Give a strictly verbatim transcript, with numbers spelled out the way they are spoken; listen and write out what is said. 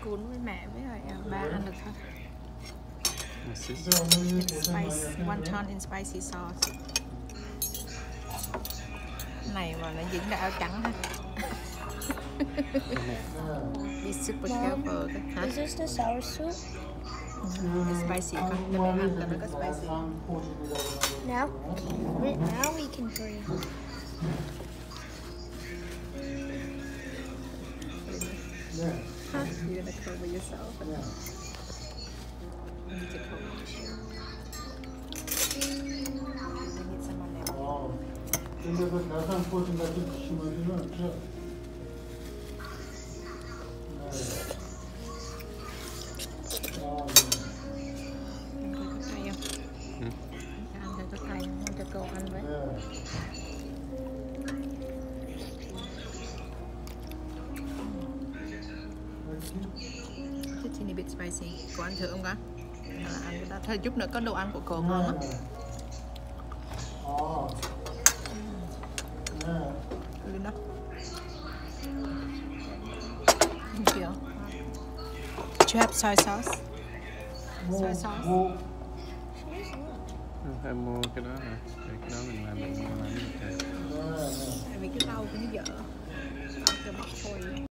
cuốn với mẹ với lại ba ăn được thôi. Spice, one ton in spicy sauce. Này mà nó dính ra áo trắng ha. Be super careful. Huh? Is this the sour soup? It's spicy. Con cho mẹ ăn cho nó có spicy. Now, now we can breathe. Huh? You're gonna cover yourself. Yeah. You need to cover yourself. I need some on there. 어, 근데 그 나상 포진 같은 심어주면 저. Ăn cho cay, ăn cho cô ăn với. Just a bit spicy. Cô ăn thử không con? À, ăn cái đó. Thôi chút nữa có đồ ăn của cô ngon lắm. Good enough. Thank you. Do you have soy sauce? Soy sauce. Phải mua cái đó hả? Cái đó mình làm mình làm cái Tại vì cái rau của nó dở. Tao cho bắp thôi.